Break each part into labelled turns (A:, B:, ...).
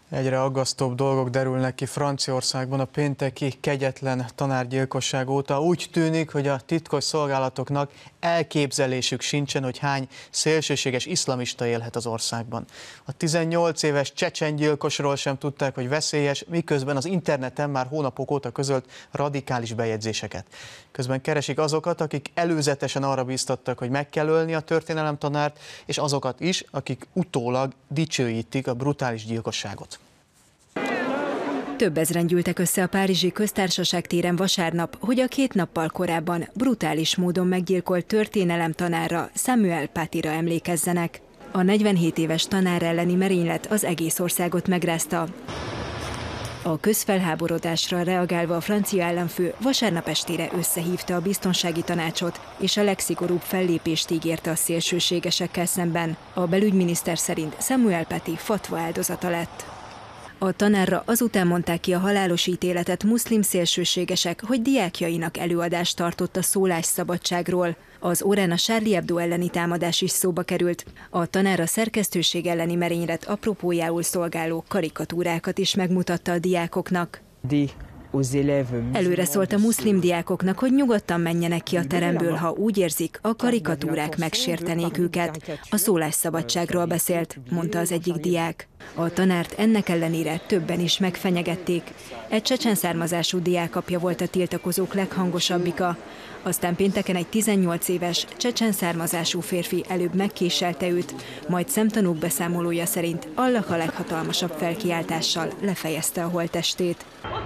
A: Egyre aggasztóbb dolgok derülnek ki Franciaországban a pénteki kegyetlen tanárgyilkosság óta. Úgy tűnik, hogy a titkos szolgálatoknak elképzelésük sincsen, hogy hány szélsőséges iszlamista élhet az országban. A 18 éves csecsen gyilkosról sem tudták, hogy veszélyes, miközben az interneten már hónapok óta közölt radikális bejegyzéseket. Közben keresik azokat, akik előzetesen arra bíztattak, hogy meg kell ölni a történelemtanárt, és azokat is, akik utólag dicsőítik a brutális gyilkosságot.
B: Több ezren gyűltek össze a Párizsi Köztársaság téren vasárnap, hogy a 2 nappal korábban brutális módon meggyilkolt történelemtanárra, Samuel Patyra emlékezzenek. A 47 éves tanár elleni merénylet az egész országot megrázta. A közfelháborodásra reagálva a francia államfő vasárnap estére összehívta a biztonsági tanácsot, és a legszigorúbb fellépést ígérte a szélsőségesekkel szemben. A belügyminiszter szerint Samuel Paty fatva áldozata lett. A tanárra azután mondták ki a halálos ítéletet muszlim szélsőségesek, hogy diákjainak előadást tartott a szólásszabadságról. Az órán a Charlie Hebdo elleni támadás is szóba került. A tanár a szerkesztőség elleni merénylet apropójául szolgáló karikatúrákat is megmutatta a diákoknak. Előre szólt a muszlim diákoknak, hogy nyugodtan menjenek ki a teremből, ha úgy érzik, a karikatúrák megsértenék őket. A szólásszabadságról beszélt, mondta az egyik diák. A tanárt ennek ellenére többen is megfenyegették. Egy csecsen származású diák apja volt a tiltakozók leghangosabbika. Aztán pénteken egy 18 éves, csecsen származású férfi előbb megkéselte őt, majd szemtanúk beszámolója szerint Allah a leghatalmasabb felkiáltással lefejezte a holttestét.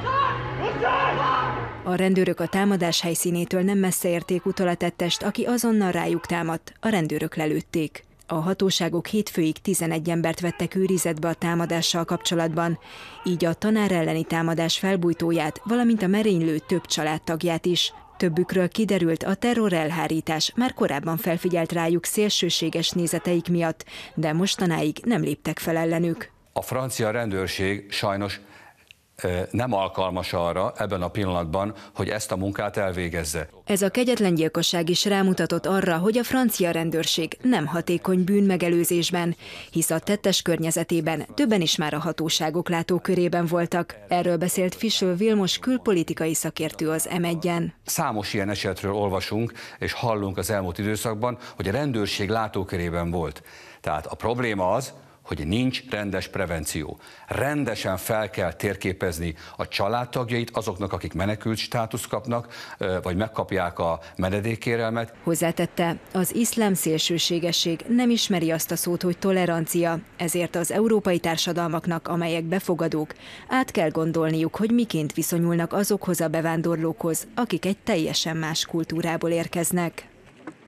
B: A rendőrök a támadás helyszínétől nem messze érték utol a tettest, aki azonnal rájuk támadt, a rendőrök lelőtték. A hatóságok hétfőig 11 embert vettek őrizetbe a támadással kapcsolatban, így a tanár elleni támadás felbujtóját, valamint a merénylő több családtagját is. Többükről kiderült, a terrorelhárítás már korábban felfigyelt rájuk szélsőséges nézeteik miatt, de mostanáig nem léptek fel ellenük.
C: A francia rendőrség sajnos nem alkalmas arra ebben a pillanatban, hogy ezt a munkát elvégezze.
B: Ez a kegyetlen gyilkosság is rámutatott arra, hogy a francia rendőrség nem hatékony bűnmegelőzésben, hisz a tettes környezetében többen is már a hatóságok látókörében voltak. Erről beszélt Fischl Vilmos külpolitikai szakértő az M1-en.
C: Számos ilyen esetről olvasunk és hallunk az elmúlt időszakban, hogy a rendőrség látókörében volt. Tehát a probléma az, hogy nincs rendes prevenció. Rendesen fel kell térképezni a családtagjait azoknak, akik menekült státuszt kapnak, vagy megkapják a menedékkérelmet.
B: Hozzátette, az iszlám szélsőségesség nem ismeri azt a szót, hogy tolerancia, ezért az európai társadalmaknak, amelyek befogadók, át kell gondolniuk, hogy miként viszonyulnak azokhoz a bevándorlókhoz, akik egy teljesen más kultúrából érkeznek.